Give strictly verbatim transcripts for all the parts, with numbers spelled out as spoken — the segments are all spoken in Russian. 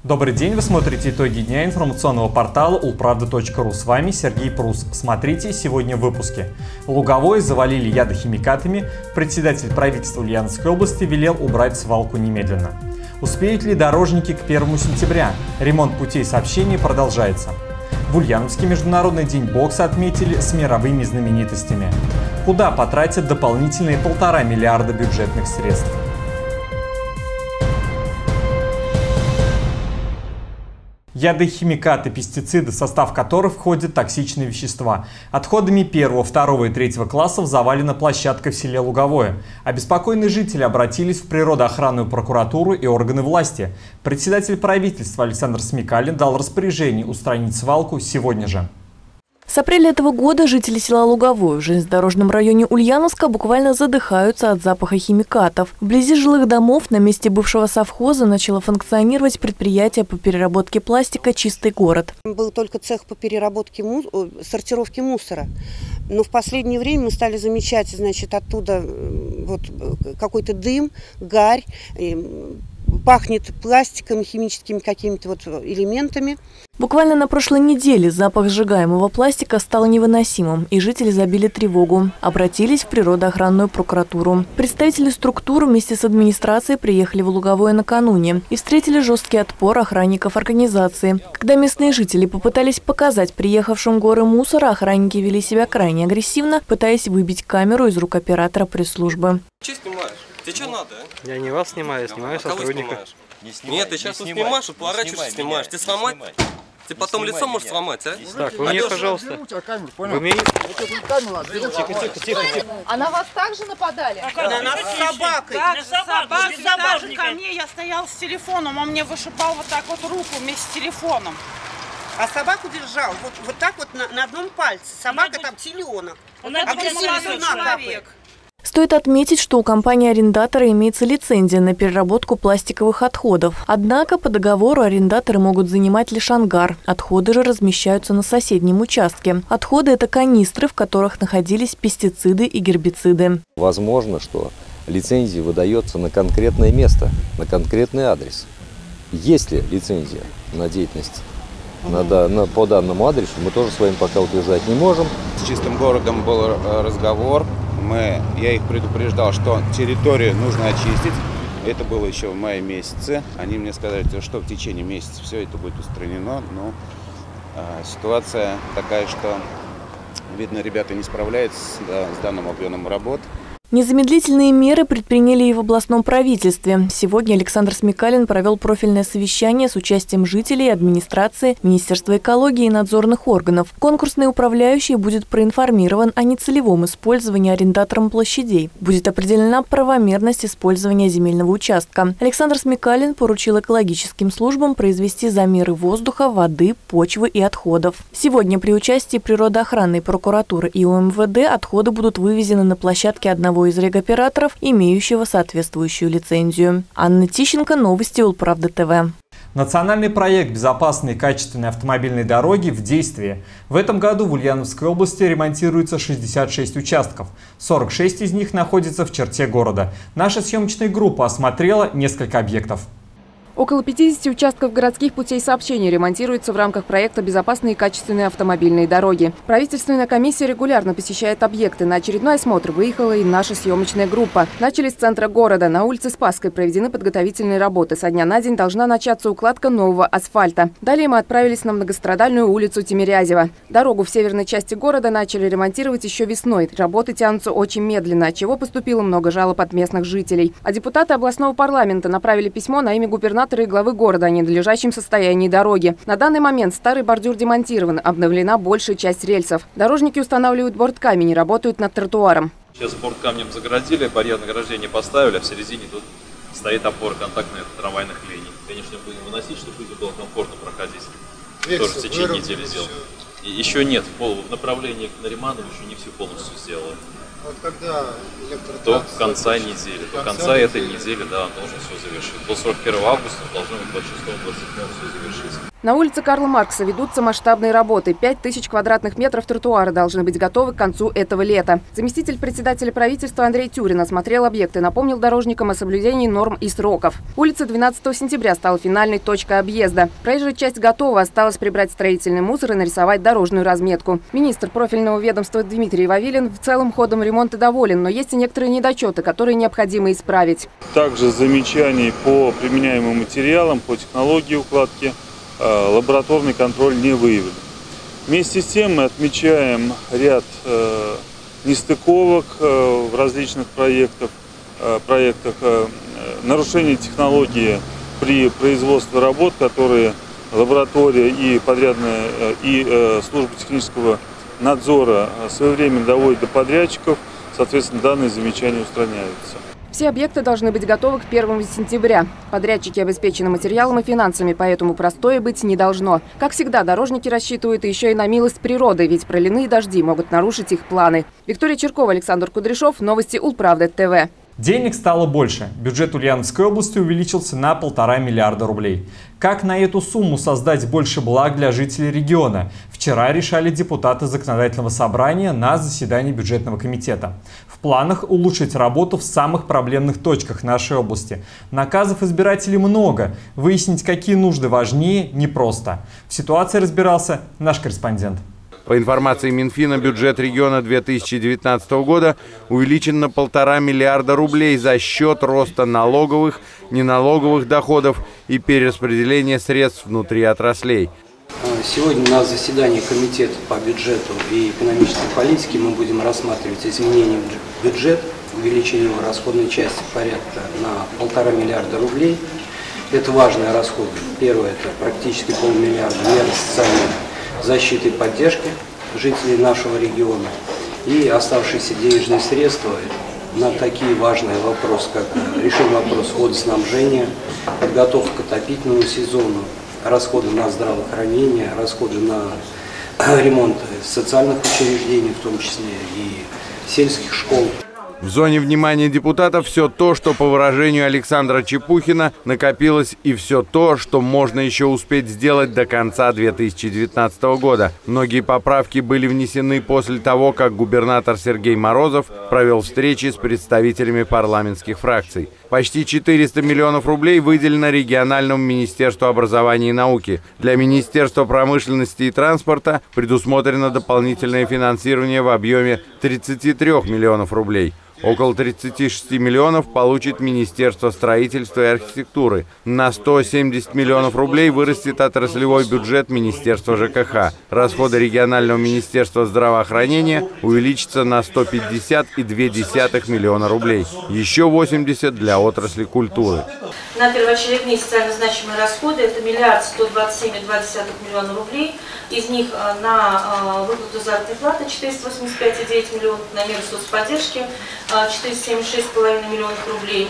Добрый день, вы смотрите итоги дня информационного портала улправда точка ру. С вами Сергей Прус. Смотрите сегодня в выпуске. Луговое завалили ядохимикатами. Председатель правительства Ульяновской области велел убрать свалку немедленно. Успеют ли дорожники к первому сентября? Ремонт путей сообщения продолжается. В Ульяновске Международный день бокса отметили с мировыми знаменитостями. Куда потратят дополнительные полтора миллиарда бюджетных средств? Ядохимикаты, пестициды, в состав которых входят токсичные вещества. Отходами первого, второго и третьего классов завалена площадка в селе Луговое. Обеспокоенные жители обратились в природоохранную прокуратуру и органы власти. Председатель правительства Александр Смекалин дал распоряжение устранить свалку сегодня же. С апреля этого года жители села Луговое в железнодорожном районе Ульяновска буквально задыхаются от запаха химикатов. Вблизи жилых домов на месте бывшего совхоза начало функционировать предприятие по переработке пластика «Чистый город». Был только цех по переработке, му... сортировке мусора. Но в последнее время мы стали замечать, значит, оттуда вот какой-то дым, гарь, пахнет пластиком, химическими какими-то вот элементами. Буквально на прошлой неделе запах сжигаемого пластика стал невыносимым, и жители забили тревогу. Обратились в природоохранную прокуратуру. Представители структуры вместе с администрацией приехали в Луговое накануне и встретили жесткий отпор охранников организации. Когда местные жители попытались показать приехавшим горы мусора, охранники вели себя крайне агрессивно, пытаясь выбить камеру из рук оператора пресс-службы. Че снимаешь? Тебе что надо, а? Я не вас снимаю, я снимаю а сотрудника. Не снимай, Нет, ты сейчас не снимаешь, вот поворачиваешься, снимаешь. Меня, ты сломать? Ты потом лицо меня. можешь сломать, а? Так, вы мне, пожалуйста. Вы мне... Тихо, тихо, тихо, тихо. А на вас также нападали? А на нас с собакой. Так, с собакой. Даже ко мне я стоял с телефоном, он мне вышибал вот так вот руку вместе с телефоном. А собаку держал вот, вот так вот на, на одном пальце. Собака там теленок. Агрессивный человек. Стоит отметить, что у компании-арендатора имеется лицензия на переработку пластиковых отходов. Однако по договору арендаторы могут занимать лишь ангар. Отходы же размещаются на соседнем участке. Отходы – это канистры, в которых находились пестициды и гербициды. Возможно, что лицензия выдается на конкретное место, на конкретный адрес. Есть ли лицензия на деятельность на, на, по данному адресу, мы тоже с вами пока утверждать не можем. С Чистым городом был разговор. Мы, я их предупреждал, что территорию нужно очистить. Это было еще в мае месяце. Они мне сказали, что в течение месяца все это будет устранено. Но э, ситуация такая, что, видно, ребята не справляются с, да, с данным объемом работ. Незамедлительные меры предприняли и в областном правительстве. Сегодня Александр Смекалин провел профильное совещание с участием жителей, администрации, Министерства экологии и надзорных органов. Конкурсный управляющий будет проинформирован о нецелевом использовании арендатором площадей. Будет определена правомерность использования земельного участка. Александр Смекалин поручил экологическим службам произвести замеры воздуха, воды, почвы и отходов. Сегодня при участии природоохранной прокуратуры и У Эм Вэ Дэ отходы будут вывезены на площадке одного из регоператоров, имеющего соответствующую лицензию. Анна Тищенко, новости улправда тэ вэ. Национальный проект «Безопасные и качественные автомобильные дороги» в действии. В этом году в Ульяновской области ремонтируется шестьдесят шесть участков. сорок шесть из них находятся в черте города. Наша съемочная группа осмотрела несколько объектов. Около пятидесяти участков городских путей сообщения ремонтируются в рамках проекта «Безопасные и качественные автомобильные дороги». Правительственная комиссия регулярно посещает объекты. На очередной осмотр выехала и наша съемочная группа. Начали с центра города. На улице Спасской проведены подготовительные работы. Со дня на день должна начаться укладка нового асфальта. Далее мы отправились на многострадальную улицу Тимирязева. Дорогу в северной части города начали ремонтировать еще весной. Работы тянутся очень медленно, от чего поступило много жалоб от местных жителей. А депутаты областного парламента направили письмо на имя губернатора и главы города о ненадлежащем состоянии дороги. На данный момент старый бордюр демонтирован, обновлена большая часть рельсов. Дорожники устанавливают борт-камень и работают над тротуаром. Сейчас борт-камнем загородили, барьер награждения поставили, а в середине тут стоит опора контактных трамвайных линий. Конечно, будем выносить, чтобы людям было комфортно проходить. Тоже в течение недели сделаем. И еще нет, в направлении на Риманову еще не все полностью сделали. Вот когда до конца недели. До конца этой недели, да, он должен все завершить. До сорок первого августа должно быть двадцать шестого двадцать седьмого все завершить. На улице Карла Маркса ведутся масштабные работы. Пять тысяч квадратных метров тротуара должны быть готовы к концу этого лета. Заместитель председателя правительства Андрей Тюрин осмотрел объекты, напомнил дорожникам о соблюдении норм и сроков. Улица двенадцатого сентября стала финальной точкой объезда. Проезжая часть готова, осталось прибрать строительный мусор и нарисовать дорожную разметку. Министр профильного ведомства Дмитрий Вавилин в целом ходом ремонта доволен, но есть и некоторые недочеты, которые необходимо исправить. Также замечаний по применяемым материалам, по технологии укладки лабораторный контроль не выявлен. Вместе с тем мы отмечаем ряд э, нестыковок э, в различных проектах, э, проектах э, нарушение технологии при производстве работ, которые лаборатория и подрядная э, и э, служба технического надзора своевременно доводят до подрядчиков, соответственно, данные замечания устраняются. Все объекты должны быть готовы к первому сентября. Подрядчики обеспечены материалом и финансами, поэтому простое быть не должно. Как всегда, дорожники рассчитывают еще и на милость природы, ведь проливные дожди могут нарушить их планы. Виктория Черкова, Александр Кудряшов. Новости Улправды ТВ. Денег стало больше. Бюджет Ульяновской области увеличился на полтора миллиарда рублей. Как на эту сумму создать больше благ для жителей региона? Вчера решали депутаты Законодательного собрания на заседании бюджетного комитета. В планах улучшить работу в самых проблемных точках нашей области. Наказов избирателей много. Выяснить, какие нужды важнее, непросто. В ситуации разбирался наш корреспондент. По информации Минфина, бюджет региона две тысячи девятнадцатого года увеличен на полтора миллиарда рублей за счет роста налоговых, неналоговых доходов и перераспределения средств внутри отраслей. Сегодня на заседании комитета по бюджету и экономической политике мы будем рассматривать изменения в бюджет, увеличение его расходной части порядка на полтора миллиарда рублей. Это важные расходы. Первое – это практически полмиллиарда меры социальной защиты и поддержки жителей нашего региона. И оставшиеся денежные средства на такие важные вопросы, как решение вопроса водоснабжения, подготовка к отопительному сезону, расходы на здравоохранение, расходы на ремонт социальных учреждений, в том числе и сельских школ. В зоне внимания депутатов все то, что, по выражению Александра Чепухина, накопилось, и все то, что можно еще успеть сделать до конца две тысячи девятнадцатого года. Многие поправки были внесены после того, как губернатор Сергей Морозов провел встречи с представителями парламентских фракций. Почти четыреста миллионов рублей выделено региональному министерству образования и науки. Для Министерства промышленности и транспорта предусмотрено дополнительное финансирование в объеме тридцати трёх миллионов рублей. Около тридцати шести миллионов получит Министерство строительства и архитектуры. На сто семьдесят миллионов рублей вырастет отраслевой бюджет Министерства ЖКХ. Расходы регионального Министерства здравоохранения увеличатся на сто пятьдесят и две десятых миллиона рублей. Еще восемьдесят для отрасли культуры. На первоочередные социально значимые расходы это миллиард сто двадцать семь и два десятых миллиона рублей. Из них на выплату заработной платы четыреста восемьдесят пять и девять миллионов, на меры соцподдержки четыреста семьдесят шесть и пять миллионов рублей.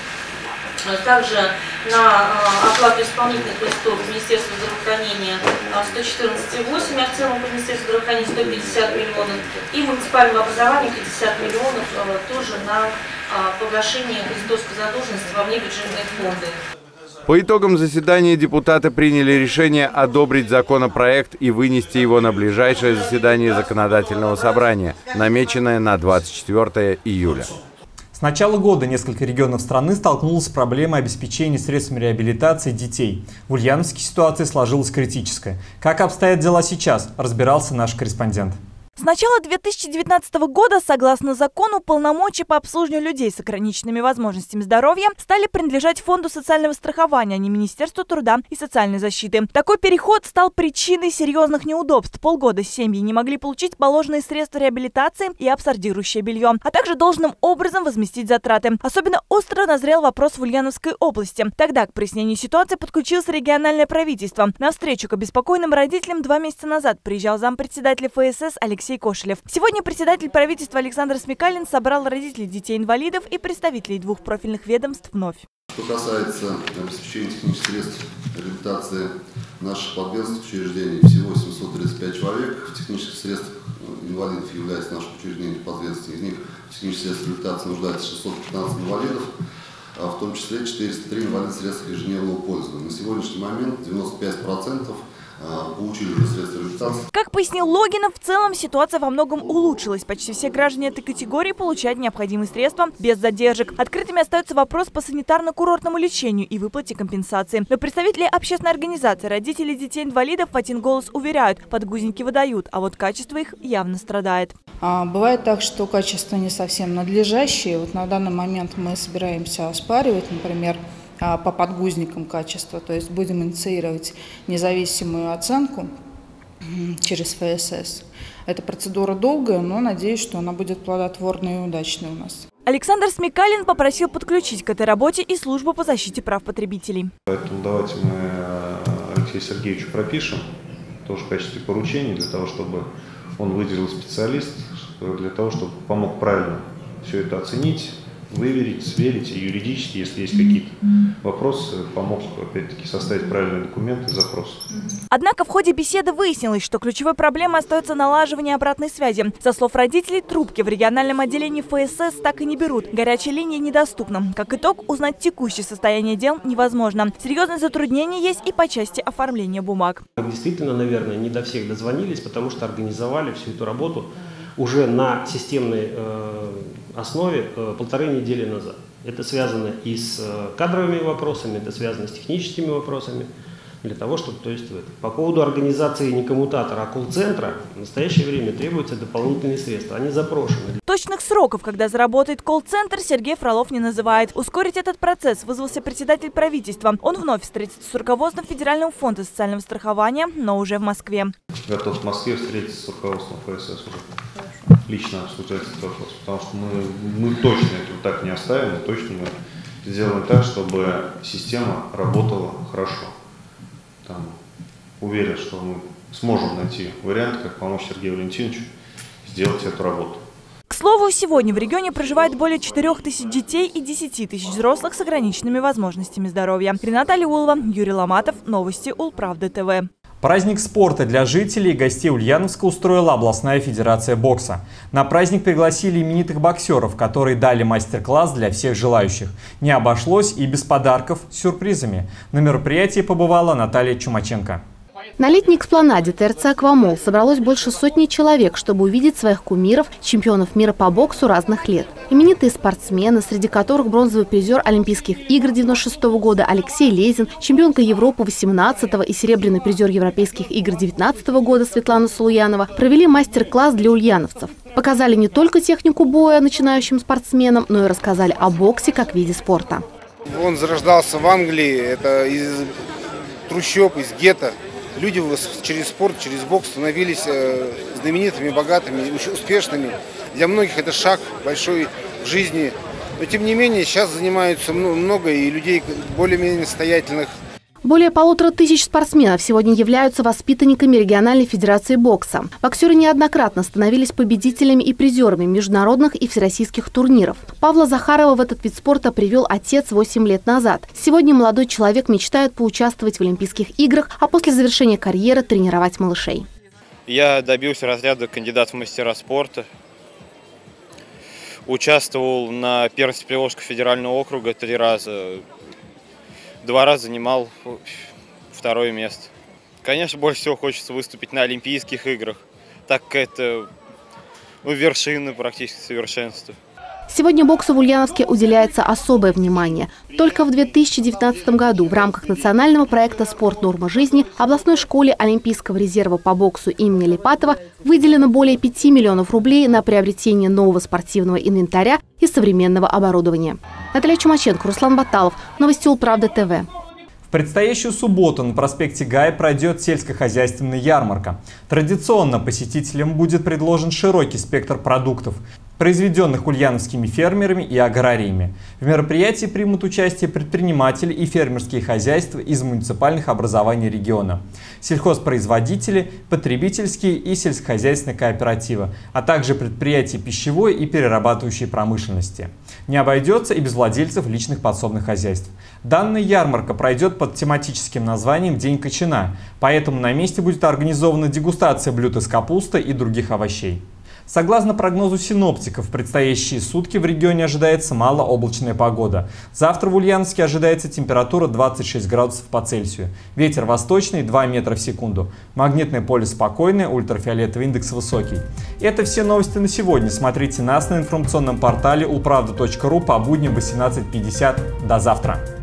Также на оплату исполнительных листов Министерства здравоохранения сто четырнадцать и восемь, а в целом по Министерству здравоохранения сто пятьдесят миллионов. И муниципального образования пятьдесят миллионов тоже на погашение кредиторской задолженности во внебюджетные фонды. По итогам заседания депутаты приняли решение одобрить законопроект и вынести его на ближайшее заседание Законодательного собрания, намеченное на двадцать четвёртое июля. С начала года несколько регионов страны столкнулись с проблемой обеспечения средствами реабилитации детей. В Ульяновске ситуация сложилась критическая. Как обстоят дела сейчас, разбирался наш корреспондент. С начала две тысячи девятнадцатого года, согласно закону, полномочия по обслуживанию людей с ограниченными возможностями здоровья стали принадлежать Фонду социального страхования, а не Министерству труда и социальной защиты. Такой переход стал причиной серьезных неудобств. Полгода семьи не могли получить положенные средства реабилитации и абсорбирующее белье, а также должным образом возместить затраты. Особенно остро назрел вопрос в Ульяновской области. Тогда к прояснению ситуации подключилось региональное правительство. На встречу к обеспокоенным родителям два месяца назад приезжал зампредседателя ФСС Алексей Кошелев. Сегодня председатель правительства Александр Смекалин собрал родителей детей-инвалидов и представителей двух профильных ведомств вновь. Что касается обеспечения технических средств реабилитации наших подведомственных учреждений, всего семьсот тридцать пять человек. В технических средствах инвалидов является наше учреждение подведомственных. Из них в технических средствах реабилитации нуждается шестьсот пятнадцать инвалидов. в том числе четыреста три инвалид средств ежедневного пользования. На сегодняшний момент девяносто пять процентов получили уже средства реабилитации. Как пояснил Логинов, в целом ситуация во многом улучшилась. Почти все граждане этой категории получают необходимые средства без задержек. Открытыми остается вопрос по санитарно-курортному лечению и выплате компенсации. Но представители общественной организации родителей детей-инвалидов в один голос уверяют, подгузники выдают, а вот качество их явно страдает. А, бывает так, что качество не совсем надлежащее. Вот на данный момент мы собираемся оспаривать, например, по подгузникам качества, то есть будем инициировать независимую оценку через эф эс эс. Эта процедура долгая, но надеюсь, что она будет плодотворной и удачной у нас. Александр Смекалин попросил подключить к этой работе и службу по защите прав потребителей. Поэтому давайте мы Алексею Сергеевичу пропишем, тоже в качестве поручений, для того, чтобы он выделил специалист, для того, чтобы помог правильно все это оценить, выверить, сверить, и юридически, если есть какие-то вопросы, помог, опять-таки, составить правильные документы и запрос. Однако в ходе беседы выяснилось, что ключевой проблемой остается налаживание обратной связи. Со слов родителей, трубки в региональном отделении эф эс эс так и не берут. Горячая линия недоступна. Как итог, узнать текущее состояние дел невозможно. Серьезные затруднения есть и по части оформления бумаг. Действительно, наверное, не до всех дозвонились, потому что организовали всю эту работу уже на системной э, основе э, полторы недели назад. Это связано и с э, кадровыми вопросами, это связано с техническими вопросами. Для того, чтобы, то есть, по поводу организации не коммутатора, а колл-центра, в настоящее время требуются дополнительные средства. Они запрошены. Точных сроков, когда заработает колл-центр, Сергей Фролов не называет. Ускорить этот процесс вызвался председатель правительства. Он вновь встретится с руководством Федерального фонда социального страхования, но уже в Москве. Готов в Москве встретиться с руководством эф эс эс уже. Лично обсуждать этот вопрос, потому что мы, мы точно это так не оставим, точно мы сделаем так, чтобы система работала хорошо. Там, уверен, что мы сможем найти вариант, как помочь Сергею Валентиновичу сделать эту работу. К слову, сегодня в регионе проживает более четырёх тысяч детей и десяти тысяч взрослых с ограниченными возможностями здоровья. Рената Алиулова, Юрий Ломатов, новости Улправда ТВ. Праздник спорта для жителей и гостей Ульяновска устроила областная федерация бокса. На праздник пригласили именитых боксеров, которые дали мастер-класс для всех желающих. Не обошлось и без подарков с сюрпризами. На мероприятии побывала Наталья Чумаченко. На летней экспланаде тэ эр цэ «Аквамол» собралось больше сотни человек, чтобы увидеть своих кумиров, чемпионов мира по боксу разных лет. Именитые спортсмены, среди которых бронзовый призер Олимпийских игр девяносто шестого года Алексей Лезин, чемпионка Европы восемнадцатого и серебряный призер Европейских игр девятнадцатого года Светлана Салуянова, провели мастер-класс для ульяновцев. Показали не только технику боя начинающим спортсменам, но и рассказали о боксе как виде спорта. Он зарождался в Англии, это из трущоб, из гетто. Люди через спорт, через бокс становились знаменитыми, богатыми, успешными. Для многих это шаг большой в жизни. Но тем не менее сейчас занимаются много и людей более-менее состоятельных. Более полутора тысяч спортсменов сегодня являются воспитанниками региональной федерации бокса. Боксеры неоднократно становились победителями и призерами международных и всероссийских турниров. Павла Захарова в этот вид спорта привел отец восемь лет назад. Сегодня молодой человек мечтает поучаствовать в Олимпийских играх, а после завершения карьеры тренировать малышей. Я добился разряда кандидат в мастера спорта. Участвовал на первенстве Приволжского федерального округа три раза. Два раза занимал второе место. Конечно, больше всего хочется выступить на Олимпийских играх, так как это ну, вершина практически совершенства. Сегодня боксу в Ульяновске уделяется особое внимание. Только в две тысячи девятнадцатом году в рамках национального проекта «Спорт. Норма жизни» областной школе Олимпийского резерва по боксу имени Липатова выделено более пяти миллионов рублей на приобретение нового спортивного инвентаря и современного оборудования. Наталья Чумаченко, Руслан Баталов. Новости Улправда ТВ. В предстоящую субботу на проспекте Гая пройдет сельскохозяйственная ярмарка. Традиционно посетителям будет предложен широкий спектр продуктов, произведенных ульяновскими фермерами и аграриями. В мероприятии примут участие предприниматели и фермерские хозяйства из муниципальных образований региона, сельхозпроизводители, потребительские и сельскохозяйственные кооперативы, а также предприятия пищевой и перерабатывающей промышленности. Не обойдется и без владельцев личных подсобных хозяйств. Данная ярмарка пройдет под тематическим названием «День Кочана», поэтому на месте будет организована дегустация блюд из капусты и других овощей. Согласно прогнозу синоптиков, в предстоящие сутки в регионе ожидается малооблачная погода. Завтра в Ульяновске ожидается температура двадцать шесть градусов по Цельсию. Ветер восточный два метра в секунду. Магнитное поле спокойное, ультрафиолетовый индекс высокий. Это все новости на сегодня. Смотрите нас на информационном портале улправда точка ру по будням в восемнадцать пятьдесят. До завтра.